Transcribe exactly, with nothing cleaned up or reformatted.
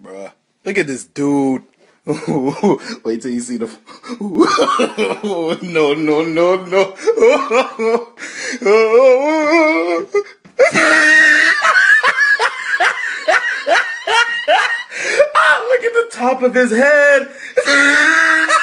bruh. Look at this dude. Wait till you see the. No, no, no, no. Ah, look at the top of his head.